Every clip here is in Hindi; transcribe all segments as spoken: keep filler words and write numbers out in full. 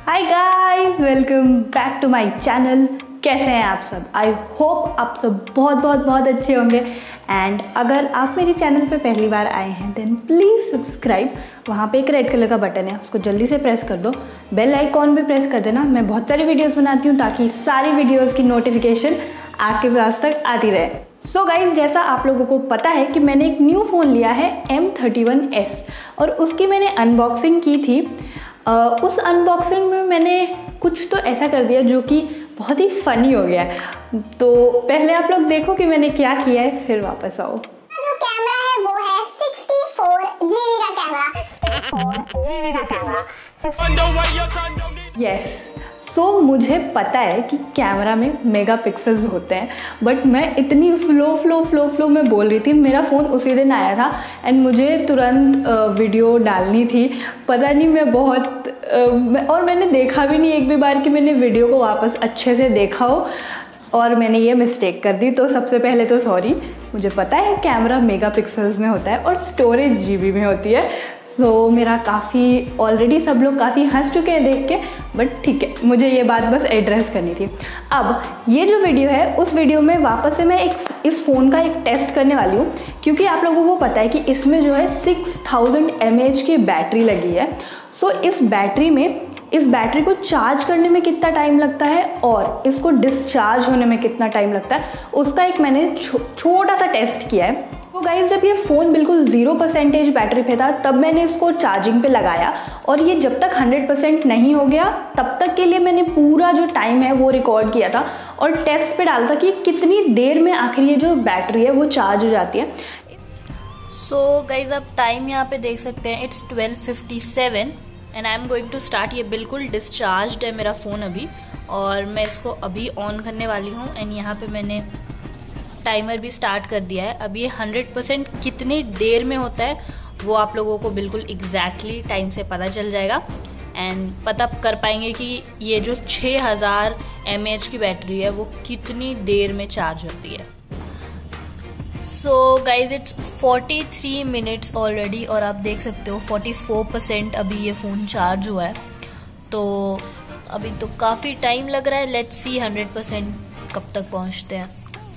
Hi guys, welcome back to my channel. कैसे हैं आप सब? आई होप आप सब बहुत बहुत बहुत अच्छे होंगे। एंड अगर आप मेरे चैनल पे पहली बार आए हैं देन प्लीज़ सब्सक्राइब। वहाँ पे एक रेड कलर का बटन है, उसको जल्दी से प्रेस कर दो। बेल आइकॉन भी प्रेस कर देना। मैं बहुत सारी वीडियोस बनाती हूँ ताकि सारी वीडियोस की नोटिफिकेशन आपके पास तक आती रहे। सो so गाइज, जैसा आप लोगों को पता है कि मैंने एक न्यू फ़ोन लिया है एम थर्टी वन एस और उसकी मैंने अनबॉक्सिंग की थी। uh, उस अनबॉक्सिंग में मैंने कुछ तो ऐसा कर दिया जो कि बहुत ही फ़नी हो गया। तो पहले आप लोग देखो कि मैंने क्या किया है, फिर वापस आओ। जो कैमरा है वो है सिक्सटी फोर जीबी का कैमरा सिक्सटी फोर जीबी का कैमरा। यस, सो मुझे पता है कि कैमरा में मेगापिक्सल्स होते हैं, बट मैं इतनी फ्लो फ्लो फ्लो फ्लो में बोल रही थी। मेरा फ़ोन उसी दिन आया था एंड मुझे तुरंत वीडियो डालनी थी। पता नहीं मैं बहुत uh, और मैंने देखा भी नहीं एक भी बार कि मैंने वीडियो को वापस अच्छे से देखा हो और मैंने ये मिस्टेक कर दी। तो सबसे पहले तो सॉरी। मुझे पता है कैमरा मेगापिक्सल्स में होता है और स्टोरेज जीबी में होती है। सो so, मेरा काफ़ी ऑलरेडी सब लोग काफ़ी हंस चुके हैं देख के, बट ठीक है, मुझे ये बात बस एड्रेस करनी थी। अब ये जो वीडियो है उस वीडियो में वापस से मैं एक इस फ़ोन का एक टेस्ट करने वाली हूँ, क्योंकि आप लोगों को पता है कि इसमें जो है सिक्स थाउजेंड एम एच की बैटरी लगी है। सो so, इस बैटरी में इस बैटरी को चार्ज करने में कितना टाइम लगता है और इसको डिस्चार्ज होने में कितना टाइम लगता है, उसका एक मैंने छो, छोटा सा टेस्ट किया है। तो गाइस, जब ये फ़ोन बिल्कुल ज़ीरो परसेंटेज बैटरी पे था तब मैंने इसको चार्जिंग पे लगाया और ये जब तक हंड्रेड परसेंट नहीं हो गया तब तक के लिए मैंने पूरा जो टाइम है वो रिकॉर्ड किया था और टेस्ट पे डाला था कि कितनी देर में आखिर ये जो बैटरी है वो चार्ज हो जाती है। सो गाइज, आप टाइम यहाँ पे देख सकते हैं, it's twelve fifty seven and I am going to start. ये बिल्कुल डिस्चार्ज है मेरा फ़ोन अभी और मैं इसको अभी ऑन करने वाली हूँ एंड यहाँ पे मैंने टाइमर भी स्टार्ट कर दिया है। अब ये हंड्रेड परसेंट कितनी देर में होता है वो आप लोगों को बिल्कुल एग्जैक्टली टाइम से पता चल जाएगा एंड पता कर पाएंगे कि ये जो छः हज़ार एम ए एच की बैटरी है वो कितनी देर में चार्ज होती है। So guys, it's forty three minutes already और आप देख सकते हो फोर्टी फोर परसेंट अभी ये फ़ोन चार्ज हुआ है। तो अभी तो काफ़ी टाइम लग रहा है। लेट्स सी हंड्रेड परसेंट कब तक पहुंचते हैं।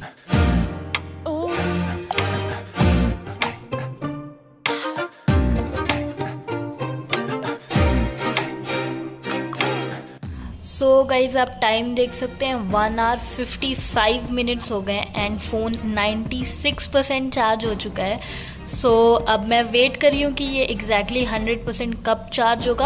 सो गाइज, आप टाइम देख सकते हैं, one hour fifty five minutes हो गए and phone ninety six percent charge हो चुका है। सो so, अब मैं वेट कर रही हूँ कि ये एग्जैक्टली हंड्रेड परसेंट कब चार्ज होगा।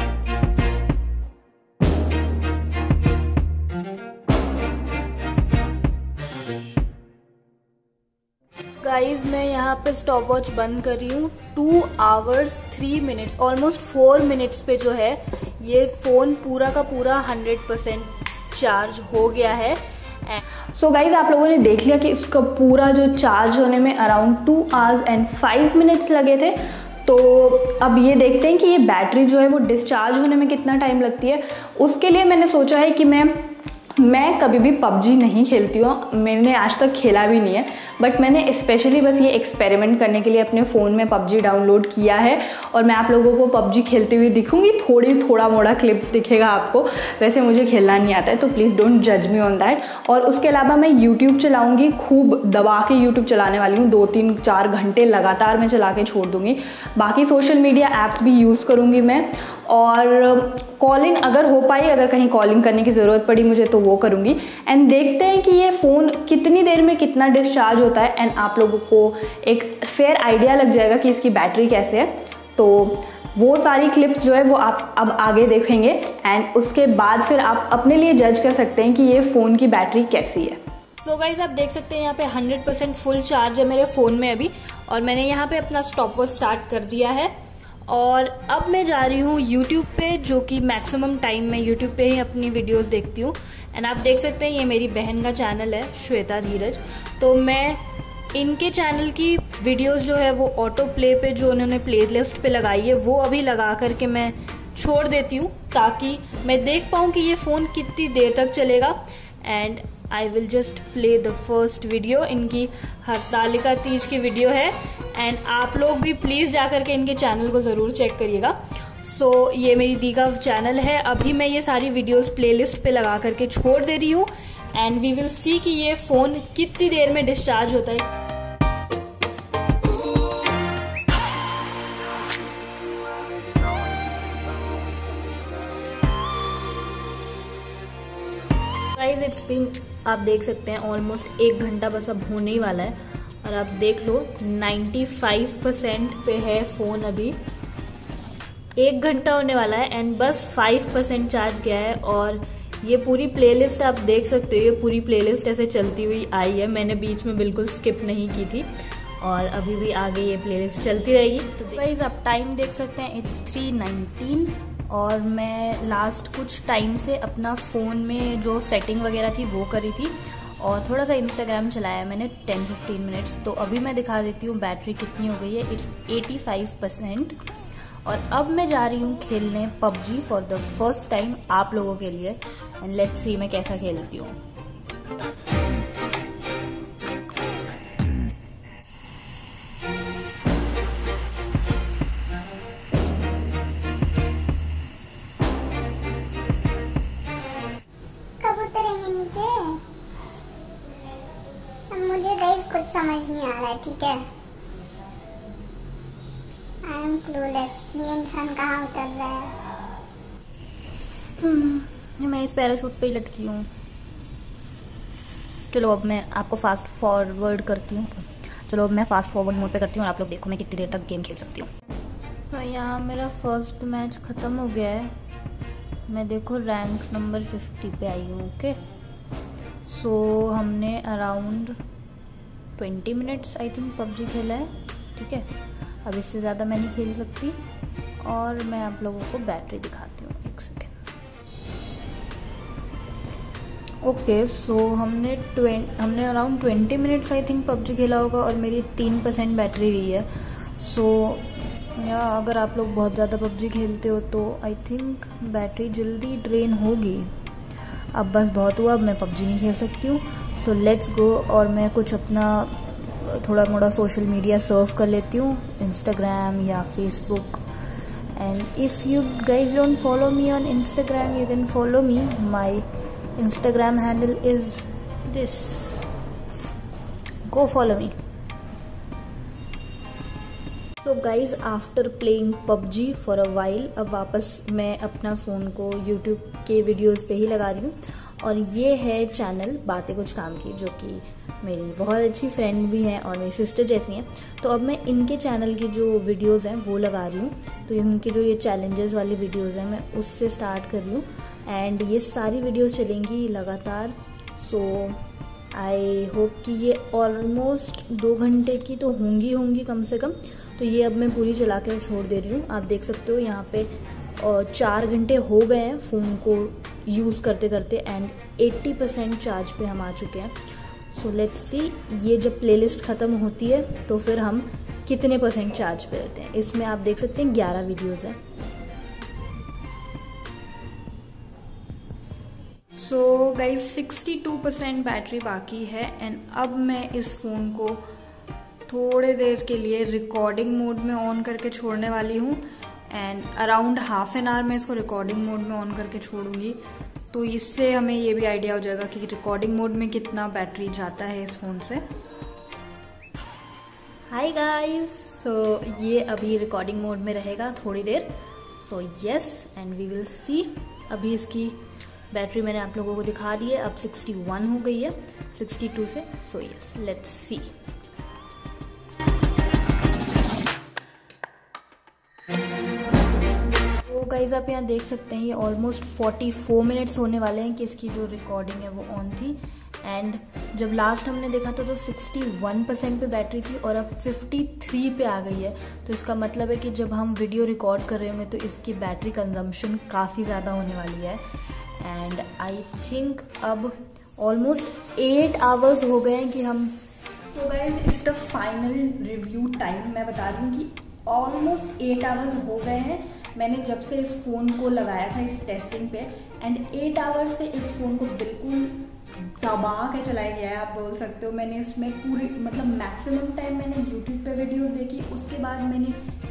गाइज, मैं यहाँ पे स्टॉप वॉच बंद कर रही हूँ। Two hours three minutes almost four minutes पे जो है ये फ़ोन पूरा का पूरा हंड्रेड परसेंट चार्ज हो गया है। सो गाइज, आप लोगों ने देख लिया कि इसका पूरा जो चार्ज होने में around two hours and five minutes लगे थे। तो अब ये देखते हैं कि ये बैटरी जो है वो डिस्चार्ज होने में कितना टाइम लगती है। उसके लिए मैंने सोचा है कि मैं मैं कभी भी पबजी नहीं खेलती हूँ, मैंने आज तक खेला भी नहीं है, बट मैंने स्पेशली बस ये एक्सपेरिमेंट करने के लिए अपने फ़ोन में पबजी डाउनलोड किया है और मैं आप लोगों को पबजी खेलते हुए दिखूंगी। थोड़ी थोड़ा मोड़ा क्लिप्स दिखेगा आपको, वैसे मुझे खेलना नहीं आता है तो प्लीज़ डोंट जज मी ऑन दैट। और उसके अलावा मैं यूट्यूब चलाऊँगी, खूब दबा के यूट्यूब चलाने वाली हूँ, दो तीन चार घंटे लगातार मैं चला के छोड़ दूँगी। बाकी सोशल मीडिया ऐप्स भी यूज़ करूँगी मैं और कॉलिंग अगर हो पाई, अगर कहीं कॉलिंग करने की ज़रूरत पड़ी मुझे तो वो करूँगी। एंड देखते हैं कि ये फ़ोन कितनी देर में कितना डिस्चार्ज होता है एंड आप लोगों को एक फेयर आइडिया लग जाएगा कि इसकी बैटरी कैसे है। तो वो सारी क्लिप्स जो है वो आप अब आगे देखेंगे एंड उसके बाद फिर आप अपने लिए जज कर सकते हैं कि ये फ़ोन की बैटरी कैसी है। सो so गाइज, आप देख सकते हैं यहाँ पे हंड्रेड परसेंट फुल चार्ज है मेरे फ़ोन में अभी और मैंने यहाँ पे अपना स्टॉप वॉच स्टार्ट कर दिया है और अब मैं जा रही हूँ यूट्यूब पे, जो कि मैक्सिमम टाइम मैं यूट्यूब पे ही अपनी वीडियोस देखती हूँ। एंड आप देख सकते हैं ये मेरी बहन का चैनल है, श्वेता धीरज। तो मैं इनके चैनल की वीडियोस जो है वो ऑटो प्ले पे जो उन्होंने प्लेलिस्ट पे लगाई है वो अभी लगा करके मैं छोड़ देती हूँ ताकि मैं देख पाऊँ कि ये फ़ोन कितनी देर तक चलेगा। And I will just play the first video. इनकी हरतालिका तीज की वीडियो है एंड आप लोग भी प्लीज़ जा करके इनके चैनल को ज़रूर चेक करिएगा। सो so, ये मेरी दी का चैनल है। अभी मैं ये सारी वीडियोस प्लेलिस्ट पे लगा करके छोड़ दे रही हूँ एंड वी विल सी कि ये फोन कितनी देर में डिस्चार्ज होता है। गाइस इट्स बीन, आप देख सकते हैं ऑलमोस्ट एक घंटा बस अब होने ही वाला है और आप देख लो पचानवे परसेंट पे है फोन। अभी एक घंटा होने वाला है एंड बस पाँच परसेंट चार्ज गया है। और ये पूरी प्लेलिस्ट आप देख सकते हो, ये पूरी प्लेलिस्ट ऐसे चलती हुई आई है, मैंने बीच में बिल्कुल स्किप नहीं की थी और अभी भी आगे ये प्लेलिस्ट चलती रहेगी। तो गाइस आप टाइम देख सकते हैं, इट्स थ्री नाइनटीन और मैं लास्ट कुछ टाइम से अपना फ़ोन में जो सेटिंग वगैरह थी वो करी थी और थोड़ा सा इंस्टाग्राम चलाया मैंने टेन फिफ्टीन मिनट्स। तो अभी मैं दिखा देती हूँ बैटरी कितनी हो गई है, इट्स पचासी परसेंट। और अब मैं जा रही हूँ खेलने PUBG for the first time आप लोगों के लिए एंड लेट्स सी मैं कैसा खेलती हूँ। मुझे गाइस कुछ समझ नहीं आ रहा है, ठीक है। आई एम क्लूलेस, ये इंसान कहाँ उतर रहा है। हम्म, मैं इस पैराशूट पे ही लटकी हूँ। चलो अब मैं आपको फास्ट फॉरवर्ड करती हूँ। चलो अब मैं फास्ट फॉरवर्ड मोड पे करती हूँ और आप लोग देखो मैं कितनी देर तक गेम खेल सकती हूँ। तो यहाँ मेरा फर्स्ट मैच खत्म हो गया है, मैं देखो रैंक नंबर फिफ्टी पे आई हूँ। ओके सो so, हमने around twenty minutes I think PUBG खेला है, ठीक है। अब इससे ज़्यादा मैं नहीं खेल सकती और मैं आप लोगों को बैटरी दिखाती हूँ, एक सेकेंड। ओके सो हमने ट्वें हमने around twenty minutes I think PUBG खेला होगा और मेरी तीन परसेंट बैटरी रही है। सो so, या अगर आप लोग बहुत ज़्यादा पबजी खेलते हो तो आई थिंक बैटरी जल्दी ड्रेन होगी। अब बस बहुत हुआ, अब मैं पबजी नहीं खेल सकती हूँ। सो लेट्स गो और मैं कुछ अपना थोड़ा मोड़ा सोशल मीडिया सर्फ कर लेती हूँ, इंस्टाग्राम या Facebook. And if you guys don't follow me on Instagram you can follow me, my Instagram handle is this, go follow me. So guys after playing PUBG for a while अब वापस मैं अपना फ़ोन को यूट्यूब के वीडियोस पे ही लगा रही हूँ और ये है चैनल बातें कुछ काम की, जो कि मेरी बहुत अच्छी फ्रेंड भी हैं और मेरी सिस्टर जैसी हैं। तो अब मैं इनके चैनल की जो वीडियोस हैं वो लगा रही हूँ। तो इनकी जो ये चैलेंजेस वाली वीडियोस हैं मैं उससे स्टार्ट कर रही हूँ एंड ये सारी वीडियोस चलेंगी लगातार। सो आई होप कि ये ऑलमोस्ट दो घंटे की तो होंगी होंगी कम से कम। तो ये अब मैं पूरी चला कर छोड़ दे रही हूँ। आप देख सकते हो यहाँ पे चार घंटे हो गए हैं फ़ोन को यूज़ करते करते एंड अस्सी परसेंट चार्ज पे हम आ चुके हैं। सो लेट्स सी ये जब प्लेलिस्ट ख़त्म होती है तो फिर हम कितने परसेंट चार्ज पे रहते हैं। इसमें आप देख सकते हैं ग्यारह वीडियोज़ हैं। So guys sixty two percent battery बाकी है एंड अब मैं इस फ़ोन को थोड़े देर के लिए रिकॉर्डिंग मोड में ऑन करके छोड़ने वाली हूँ and around half an hour में इसको रिकॉर्डिंग मोड में ऑन करके छोड़ूंगी। तो इससे हमें ये भी आइडिया हो जाएगा कि रिकॉर्डिंग मोड में कितना बैटरी जाता है इस फ़ोन से। हाय गाइस, सो ये अभी रिकॉर्डिंग मोड में रहेगा थोड़ी देर। So yes and we will see. अभी इसकी बैटरी मैंने आप लोगों को दिखा दी है, अब सिक्सटी वन हो गई है सिक्सटी टू से। So yes let's see. Guys आप यहाँ देख सकते हैं ये ऑलमोस्ट चौवालीस मिनट्स होने वाले हैं कि इसकी जो रिकॉर्डिंग है वो ऑन थी एंड जब लास्ट हमने देखा था तो इकसठ परसेंट पे बैटरी थी और अब तिरेपन पे आ गई है। तो इसका मतलब है कि जब हम वीडियो रिकॉर्ड कर रहे होंगे तो इसकी बैटरी कंजम्पशन काफ़ी ज़्यादा होने वाली है एंड आई थिंक अब ऑलमोस्ट एट आवर्स हो गए हैं कि हम। So guys it's the final review time. मैं बता रही हूँ कि ऑलमोस्ट एट आवर्स हो गए हैं मैंने जब से इस फ़ोन को लगाया था इस टेस्टिंग पे एंड एट आवर्स से इस फ़ोन को बिल्कुल दबा के चलाया गया है, आप बोल सकते हो। मैंने इसमें पूरी मतलब मैक्सिमम टाइम मैंने यूट्यूब पे वीडियोस देखी, उसके बाद मैंने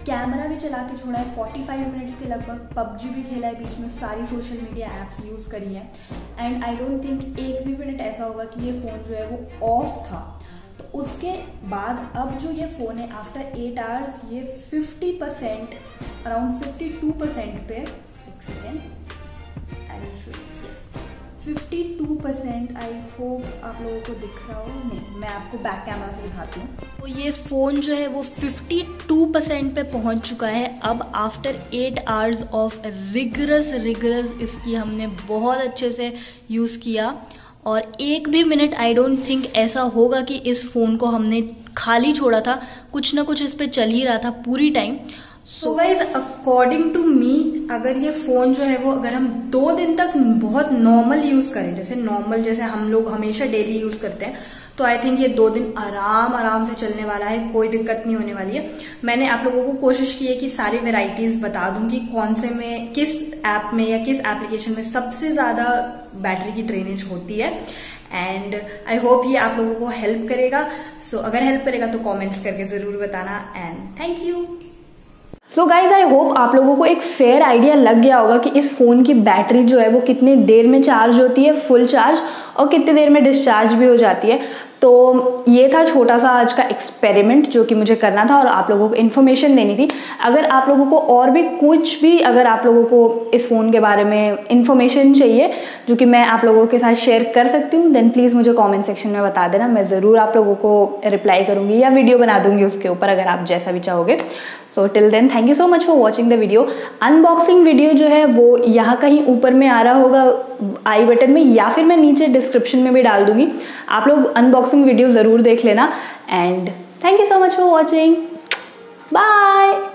कैमरा भी चला के छोड़ा है पैंतालीस मिनट्स के लगभग, पबजी भी खेला है बीच में, सारी सोशल मीडिया ऐप्स यूज़ करी हैं एंड आई डोंट थिंक एक भी मिनट ऐसा होगा कि ये फ़ोन जो है वो ऑफ था। तो उसके बाद अब जो ये फ़ोन है आफ्टर एट आवर्स ये fifty percent around fifty two percent पे, एक second I will show you, yes fifty two percent, I hope आप लोगों को दिख रहा हो, नहीं मैं आपको बैक कैमरा से दिखाती हूँ। तो ये फ़ोन जो है वो फिफ्टी टू परसेंट पे पहुँच चुका है अब after eight hours of rigorous rigorous इसकी हमने बहुत अच्छे से यूज़ किया और एक भी मिनट आई डोंट थिंक ऐसा होगा कि इस फ़ोन को हमने खाली छोड़ा था, कुछ ना कुछ इस पे चल ही रहा था पूरी time. So guys according to me अगर ये फ़ोन जो है वो अगर हम दो दिन तक बहुत नॉर्मल यूज़ करें, जैसे नॉर्मल जैसे हम लोग हमेशा डेली यूज़ करते हैं, तो आई थिंक ये दो दिन आराम आराम से चलने वाला है, कोई दिक्कत नहीं होने वाली है। मैंने आप लोगों को कोशिश की है कि सारी वेराइटीज बता दूंगी कौन से में किस ऐप में या किस एप्लीकेशन में सबसे ज्यादा बैटरी की ड्रेनेज होती है एंड आई होप ये आप लोगों को हेल्प करेगा। सो so, अगर हेल्प करेगा तो कॉमेंट्स करके जरूर बताना and thank you. So guys I hope आप लोगों को एक फेयर आइडिया लग गया होगा कि इस फ़ोन की बैटरी जो है वो कितनी देर में चार्ज होती है फुल चार्ज और कितनी देर में डिस्चार्ज भी हो जाती है। तो ये था छोटा सा आज का एक्सपेरिमेंट जो कि मुझे करना था और आप लोगों को इन्फॉर्मेशन देनी थी। अगर आप लोगों को और भी कुछ भी अगर आप लोगों को इस फ़ोन के बारे में इन्फॉर्मेशन चाहिए जो कि मैं आप लोगों के साथ शेयर कर सकती हूँ देन प्लीज़ मुझे कमेंट सेक्शन में बता देना, मैं ज़रूर आप लोगों को रिप्लाई करूँगी या वीडियो बना दूँगी उसके ऊपर अगर आप जैसा भी चाहोगे। So till then thank you so much for watching the video. Unboxing video जो है वो यहाँ कहीं ऊपर में आ रहा होगा आई बटन में या फिर मैं नीचे डिस्क्रिप्शन में भी डाल दूंगी, आप लोग अनबॉक्सिंग वीडियो ज़रूर देख लेना and thank you so much for watching, bye.